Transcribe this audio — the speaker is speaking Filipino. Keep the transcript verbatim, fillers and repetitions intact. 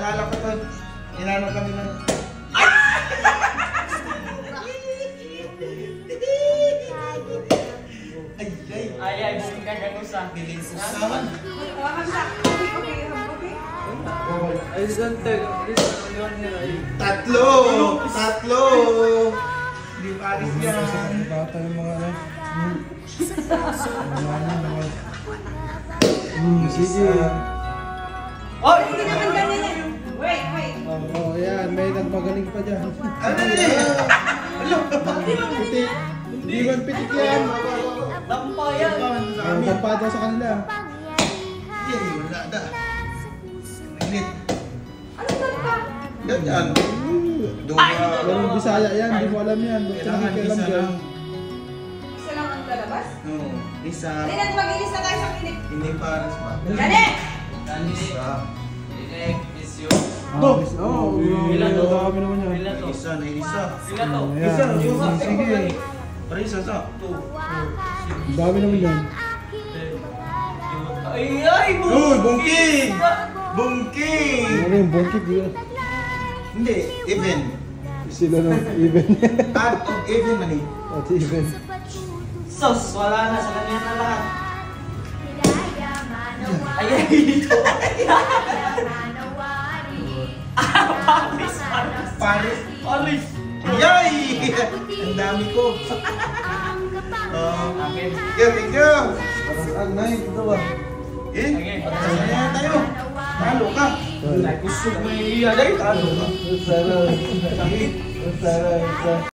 naalala ko to. Inano kami ng... Ay, ay. Ay, ay, bukong ka ganusa. Nilinsusahan. Ay, sante. Tatlo! Tatlo! Hindi pa alis yan. Bata yung mga ano. Mga ano, mga... Hmm, sige. Oh, Hindi naman ganyan yan. Wait, wait. Oo, yan. May nagmagaling pa dyan. Ano na yan? Ano? Pitik. Hindi man pitik yan. lampayan. Ang tampada sa kanila. Yan yun, wala na. Init. Ano ba? Ganyan. Ay! Yung Bisaya yan, hindi mo alam yan. Basta Kailangan nakikialam isa dyan. lang. Isa lang ang lalabas? Oo, isa. Hindi natin mag-inis na tayo sa kinig. Hindi para sa bata. Dali! Isa. Direk, is you. Ah, bis- Oo, Ilan to? dami naman yan. Ilan to? Isa na isa. Ilan to? Ayan, Isa, sige, isa. sige. Para isa sa. Two. Ang dami naman yan. Ay, ay, Uy, bungking! Bungking! Ano yung bongkit yun? Hindi, even. Sila ng even. Add of even money. At even. sus, wala na sa kanya na lahat. Ay, ay, dito. Paris, Paris. Paris. Paris. Yay! Ang dami ko. Uh, Akin. yeah, thank you. Parang ang nai, ito ba? Eh, Okay. masaya tayo. Talo ka. Ay, gusto mo iya. Ay, talo ka. Sarap. Sarap.